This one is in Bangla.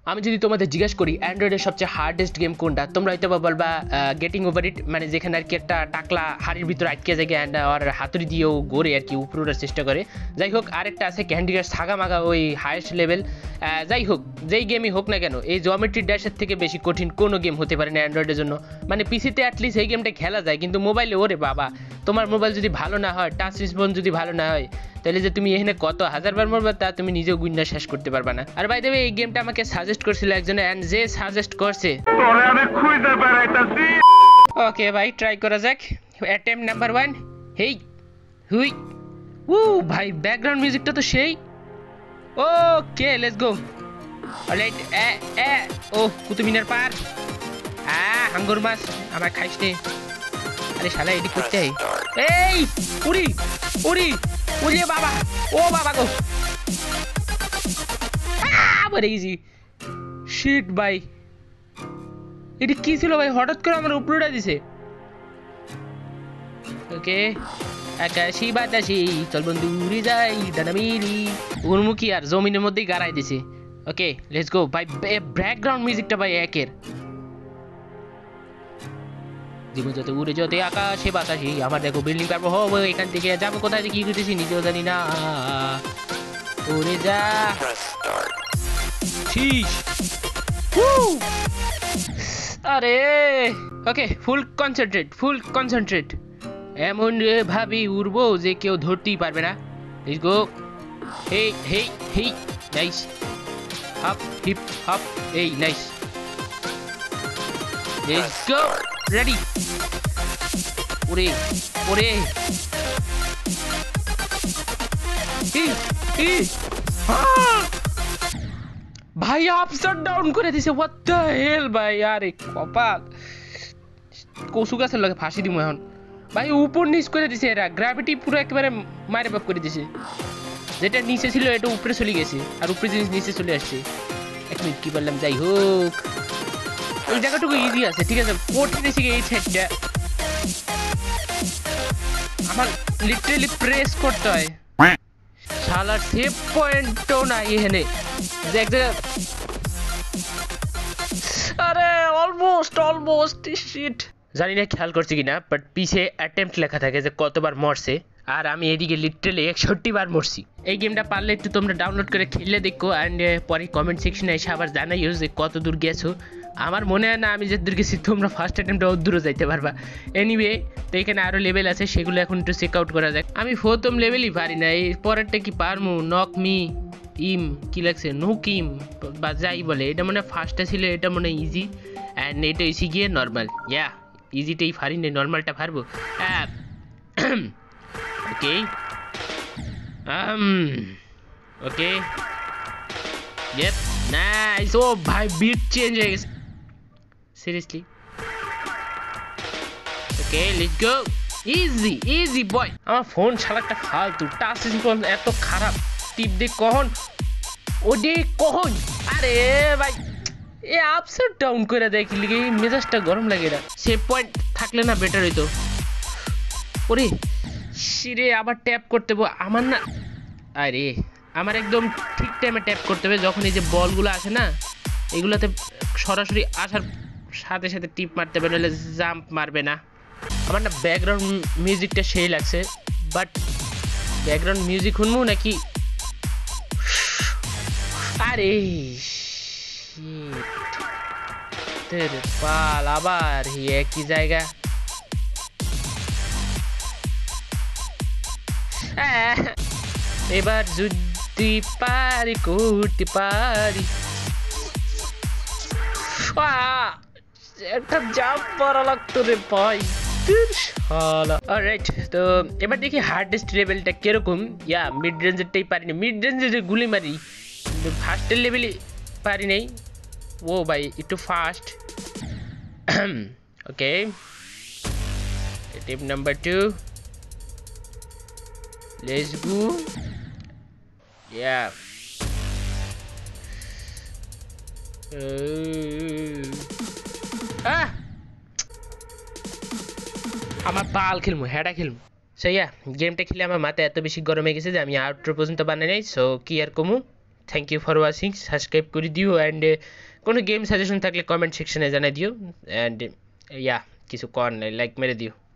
আমি যদি তোমাদের জিজ্ঞেস করি অ্যান্ড্রয়েডের সবচেয়ে হার্ডেস্ট গেম কোনটা, তোমরা হয়তো বলবা গেটিং ওভার ইট, মানে যেখানে আর কি একটা টাকলা হাড়ির ভিতরে আটকে যায় অ্যান্ড আর হাতুড়ি দিয়েও গড়ে আর কি উপরে ওঠার চেষ্টা করে। যাই হোক, আরেকটা আছে ক্যান্ডি ক্রাশ সাগা মাগা, ওই হাইয়েস্ট লেভেল। যাই হোক, যেই গেমই হোক না কেন, এই জিওমেট্রি ড্যাশের থেকে বেশি কঠিন কোনো গেম হতে পারে না অ্যান্ড্রয়েডের জন্য। মানে পিসিতে অ্যাটলিস্ট এই গেমটা খেলা যায়, কিন্তু মোবাইলে ওরে বাবা, তোমার মোবাইল যদি ভালো না হয়, টাচ রেসপন্স যদি ভালো না হয়, তাহলে যে তুমি এখানে কত হাজারবার মরবে তা তুমি নিজেও গুণনা শেষ করতে পারবা না। আর বাই দ্য ওয়ে, এই গেমটা আমাকে সাজেস্ট করছিল একজনে, এন্ড যে সাজেস্ট করছে ওকে ভাই, ট্রাই করা যাক। Attempt number 1। হেই হুই উ ভাই, ব্যাকগ্রাউন্ড মিউজিকটা তো সেই। Okay, let's go. অলরাইট, ও কুতুব মিনার পার। হাঙ্গর মাছ আমার খাইস নে। আরে শালা এডি করতে, এই উড়ি উড়ি উড়িয়ে বাবা, ও বাবা গো, মরে গেছি। শিট ভাই, এটা কি ছিল ভাই, হঠাৎ করে আমার উপরে উড়া দিছে। ওকে, আকাশি বাতাসি চল বন্ধু উড়ে যাই, ডানা মিলি উর্মুখী আর জমিনের মধ্যেই গাড়াই দিছে। ওকে, লেটস গো ভাই। ব্যাকগ্রাউন্ড মিউজিকটা ভাই একের। জীবন যত উড়ে যতে আকাশে বাতাসে, আমার দেখো বিল্ডিং পারবো হবো, এখান থেকে যাবো কোথায় কি করতেছি নিজেও জানি না। উড়ে যা শীষ। আরে ওকে, ফুল কনসেন্ট্রেট। এমন ভাবে উড়বো যে কেউ ধরতেই পারবে না। Let's go. Hey hey hey, nice. Hop hip hop, এই নাইস। Let's go, ready. ওরে ওরে, ভাই আপসাইড ডাউন করে দিছে, হোয়াট দ্য হেল ভাই। আরে কপাল, কসু গাছের লগে ফাঁসি দিমু এখন ভাই। উপর নিচ করে দিছে এরা, গ্র্যাভিটি পুরো একেবারে মারে বাপ করে দিছে। যেটা নিচে ছিল এটা উপরে চলে গেছে, আর উপরে জিনিস নিচে চলে আসছে। এক মিনিট, কি বললাম, যাই হোক এই জায়গাটুকু ইজি আছে, ঠিক আছে। কঠিন এসে এই সাইডটা আমার লিটারালি প্রেস করতে হয়। শালার সেভ পয়েন্টও নাই এখানে, যে এক জায়গা। আরে অলমোস্ট শিট। জানি না খেয়াল করছি কিনা, বাট পিছে অ্যাটেম্প্ট লেখা থাকে যে কতবার মরছে, আর আমি এদিকে লিটারালি 61 বার মরছি। এই গেমটা পারলে একটু তোমরা ডাউনলোড করে খেললে দেখো, অ্যান্ড পরে কমেন্ট সেকশনে এসে আবার জানাইও যে কত দূর গেছো। আমার মনে হয় না আমি যে দূর গেছি তোমরা ফার্স্ট অ্যাটেম্পটে অত দূরও যাইতে পারবা। এনিওয়ে, তো এখানে আরও লেভেল আছে, সেগুলো এখন একটু চেক আউট করা যাক। আমি প্রথম লেভেলই পারি না, এই পরেরটা কি পারমু? নক মি ইম কি লাগছে, নুকিম বা যাই বলে, এটা মনে ফার্স্টটা ছিল, এটা মনে ইজি, অ্যান্ড এটা এসে গিয়ে নর্মাল। ইয়া, ইজিটাই পারি না, নর্মালটা পারবো। ওকে ওকে, ইয়েপ, নাইস। ও ভাই, বিট চেঞ্জ হয়ে গেছে seriously. Okay, let's go. Easy boy. আমার ফোন শালাটা ফালতু, টাচ রেসপন্স এত খারাপ, টিপ দে কখন ওডি কখন। আরে ভাই, এ আপসাইড ডাউন করে দেয়, কি লিগে মেজাজটা গরম লাগে। না সেভ পয়েন্ট থাকলে না বেটার হইতো। ওরে শিরে, আবার ট্যাপ করতে আমার না। আরে আমার একদম ঠিক টাইমে ট্যাপ করতে হবে, যখন এই যে বলগুলো আসে না, এগুলোতে সরাসরি আসার সাথে সাথে টিপ মারতে হবে, নাহলে জাম্প মারবে না। আমার না ব্যাকগ্রাউন্ড মিউজিকটা সেই লাগছে, বাট ব্যাকগ্রাউন্ড মিউজিক শুনবো নাকি? আরে পাল, আবার একই জায়গা। এবার যদি পারি করতে পারি, একটা জাম্প মারা লাগতো রে ভাই। অলরাইট, তো এবার দেখি হার্ডেস্ট লেভেলটা কিরকম। ইয়া, মিড রেঞ্জেরটাই পারিনি, মিড রেঞ্জে গুলি মারি, কিন্তু ফার্স্টের লেভেলই পারি নাই। ও ভাই, একটু fast. Okay, tip number 2, let's go. Yeah, আমার পাল খেলবো, হ্যাডা খেলবো। সো ইয়া, গেমটা খেলে আমার মাথা এত বেশি গরম হয়ে গেছে যে আমি আউটরো পর্যন্ত বানাই নাই। সো কি আর কমু, thank you for watching, subscribe করে দিও অ্যান্ড কোনো গেম সাজেশন থাকলে কমেন্ট সেকশনে জানাই দিও অ্যান্ড ইয়া কিছু কর নাই লাইক মেরে দিও।